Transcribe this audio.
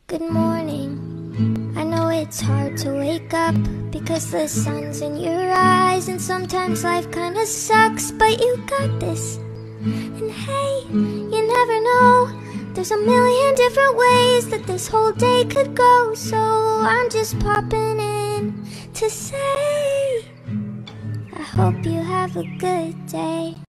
Good morning. I know it's hard to wake up because the sun's in your eyes, and sometimes life kinda sucks, but you got this. And hey, you never know, there's a million different ways that this whole day could go. So I'm just popping in to say I hope you have a good day.